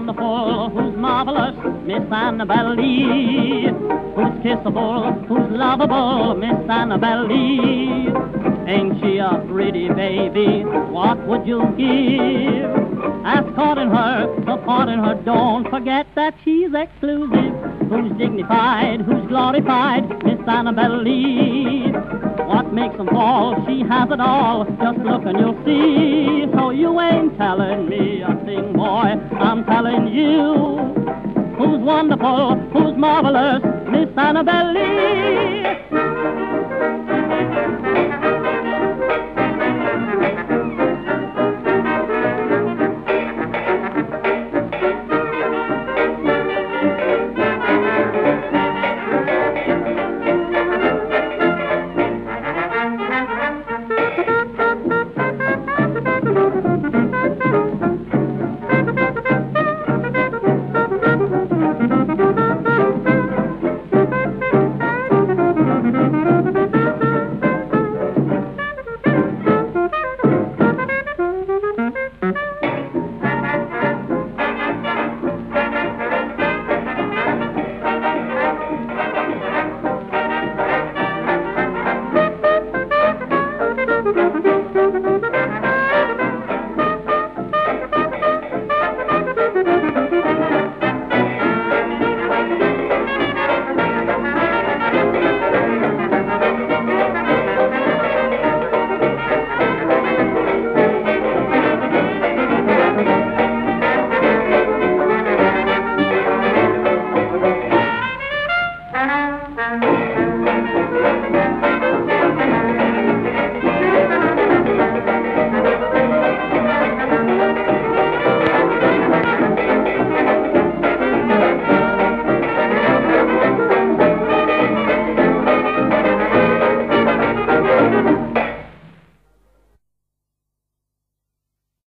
wonderful, who's marvelous, Miss Annabelle Lee? Who's kissable, who's lovable, Miss Annabelle Lee? Ain't she a pretty baby? What would you give? Ask courting her, supporting her, don't forget that she's exclusive. Who's dignified, who's glorified, Miss Annabelle Lee? What makes them fall? She has it all. Just look and you'll see. So you ain't telling me a thing, boy. I'm telling you. Who's wonderful? Who's marvelous? Miss Annabelle Lee.